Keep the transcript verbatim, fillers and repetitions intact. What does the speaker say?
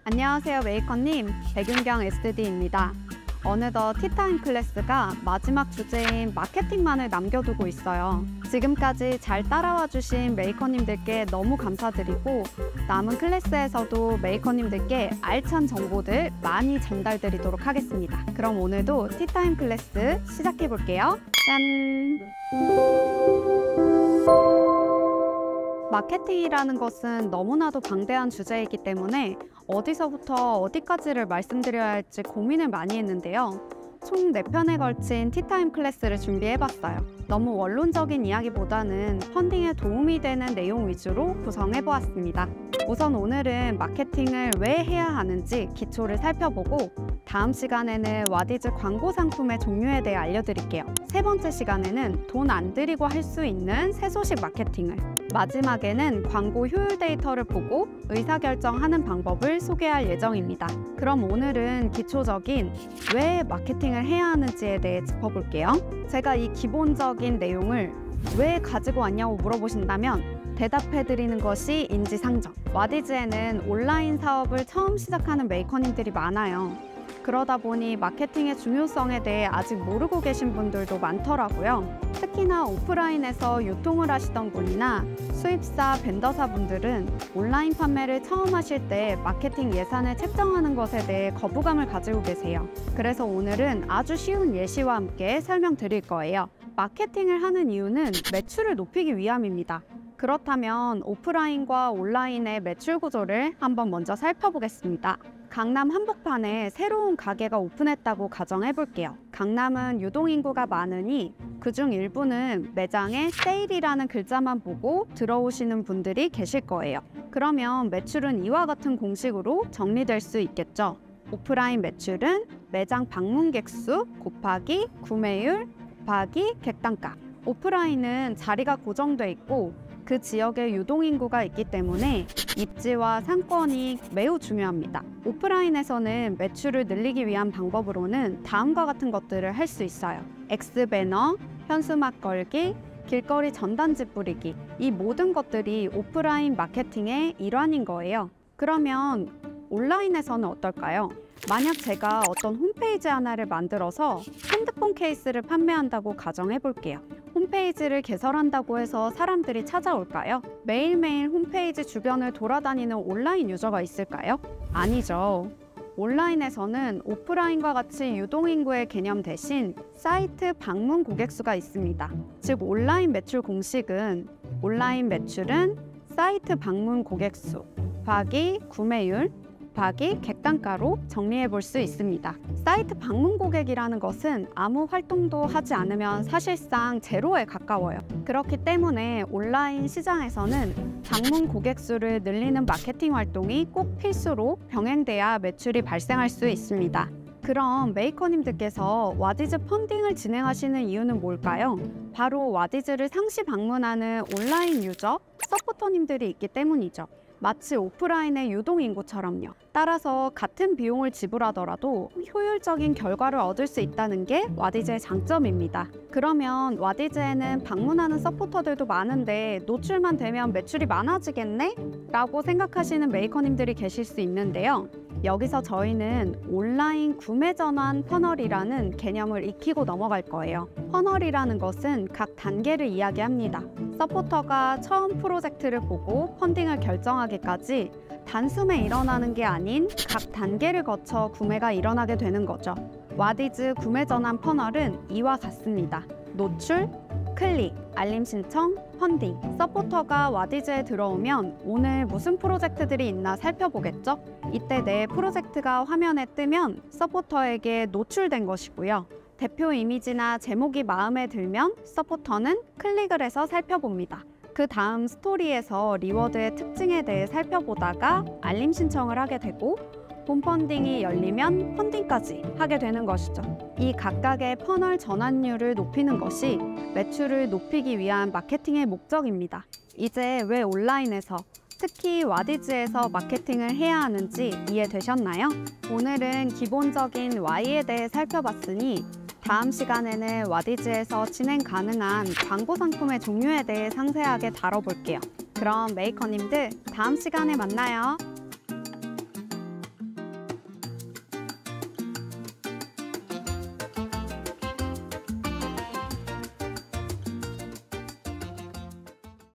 안녕하세요 메이커님, 백윤경 에스디입니다. 어느덧 티타임 클래스가 마지막 주제인 마케팅만을 남겨두고 있어요. 지금까지 잘 따라와 주신 메이커님들께 너무 감사드리고 남은 클래스에서도 메이커님들께 알찬 정보들 많이 전달드리도록 하겠습니다. 그럼 오늘도 티타임 클래스 시작해볼게요. 짠! 마케팅이라는 것은 너무나도 방대한 주제이기 때문에 어디서부터 어디까지를 말씀드려야 할지 고민을 많이 했는데요. 총 네 편에 걸친 티타임 클래스를 준비해봤어요. 너무 원론적인 이야기보다는 펀딩에 도움이 되는 내용 위주로 구성해보았습니다. 우선 오늘은 마케팅을 왜 해야 하는지 기초를 살펴보고 다음 시간에는 와디즈 광고 상품의 종류에 대해 알려드릴게요. 세 번째 시간에는 돈 안 들이고 할 수 있는 세소식 마케팅을, 마지막에는 광고 효율 데이터를 보고 의사결정하는 방법을 소개할 예정입니다. 그럼 오늘은 기초적인 왜 마케팅을 해야 하는지에 대해 짚어볼게요. 제가 이 기본적인 내용을 왜 가지고 왔냐고 물어보신다면 대답해드리는 것이 인지상정. 와디즈에는 온라인 사업을 처음 시작하는 메이커님들이 많아요. 그러다 보니 마케팅의 중요성에 대해 아직 모르고 계신 분들도 많더라고요. 특히나 오프라인에서 유통을 하시던 분이나 수입사, 벤더사 분들은 온라인 판매를 처음 하실 때 마케팅 예산을 책정하는 것에 대해 거부감을 가지고 계세요. 그래서 오늘은 아주 쉬운 예시와 함께 설명드릴 거예요. 마케팅을 하는 이유는 매출을 높이기 위함입니다. 그렇다면 오프라인과 온라인의 매출 구조를 한번 먼저 살펴보겠습니다. 강남 한복판에 새로운 가게가 오픈했다고 가정해 볼게요. 강남은 유동인구가 많으니 그중 일부는 매장에 세일이라는 글자만 보고 들어오시는 분들이 계실 거예요. 그러면 매출은 이와 같은 공식으로 정리될 수 있겠죠. 오프라인 매출은 매장 방문객 수 곱하기 구매율 곱하기 객단가. 오프라인은 자리가 고정돼 있고 그 지역에 유동인구가 있기 때문에 입지와 상권이 매우 중요합니다. 오프라인에서는 매출을 늘리기 위한 방법으로는 다음과 같은 것들을 할 수 있어요. X배너, 현수막 걸기, 길거리 전단지 뿌리기. 이 모든 것들이 오프라인 마케팅의 일환인 거예요. 그러면 온라인에서는 어떨까요? 만약 제가 어떤 홈페이지 하나를 만들어서 핸드폰 케이스를 판매한다고 가정해 볼게요. 홈페이지를 개설한다고 해서 사람들이 찾아올까요? 매일매일 홈페이지 주변을 돌아다니는 온라인 유저가 있을까요? 아니죠. 온라인에서는 오프라인과 같이 유동인구의 개념 대신 사이트 방문 고객 수가 있습니다. 즉 온라인 매출 공식은 온라인 매출은 사이트 방문 고객 수 곱하기 구매율 곱하기 객단가로 정리해 볼 수 있습니다. 사이트 방문 고객이라는 것은 아무 활동도 하지 않으면 사실상 제로에 가까워요. 그렇기 때문에 온라인 시장에서는 방문 고객 수를 늘리는 마케팅 활동이 꼭 필수로 병행돼야 매출이 발생할 수 있습니다. 그럼 메이커님들께서 와디즈 펀딩을 진행하시는 이유는 뭘까요? 바로 와디즈를 상시 방문하는 온라인 유저, 서포터님들이 있기 때문이죠. 마치 오프라인의 유동인구처럼요. 따라서 같은 비용을 지불하더라도 효율적인 결과를 얻을 수 있다는 게 와디즈의 장점입니다. 그러면 와디즈에는 방문하는 서포터들도 많은데 노출만 되면 매출이 많아지겠네? 라고 생각하시는 메이커님들이 계실 수 있는데요. 여기서 저희는 온라인 구매 전환 퍼널이라는 개념을 익히고 넘어갈 거예요. 퍼널이라는 것은 각 단계를 이야기합니다. 서포터가 처음 프로젝트를 보고 펀딩을 결정하기까지 단숨에 일어나는 게 아닌 각 단계를 거쳐 구매가 일어나게 되는 거죠. 와디즈 구매 전환 퍼널은 이와 같습니다. 노출, 클릭, 알림 신청, 펀딩. 서포터가 와디즈에 들어오면 오늘 무슨 프로젝트들이 있나 살펴보겠죠? 이때 내 프로젝트가 화면에 뜨면 서포터에게 노출된 것이고요. 대표 이미지나 제목이 마음에 들면 서포터는 클릭을 해서 살펴봅니다. 그 다음 스토리에서 리워드의 특징에 대해 살펴보다가 알림 신청을 하게 되고 본 펀딩이 열리면 펀딩까지 하게 되는 것이죠. 이 각각의 퍼널 전환율을 높이는 것이 매출을 높이기 위한 마케팅의 목적입니다. 이제 왜 온라인에서 특히 와디즈에서 마케팅을 해야 하는지 이해되셨나요? 오늘은 기본적인 와이에 대해 살펴봤으니 다음 시간에는 와디즈에서 진행 가능한 광고 상품의 종류에 대해 상세하게 다뤄볼게요. 그럼 메이커님들 다음 시간에 만나요.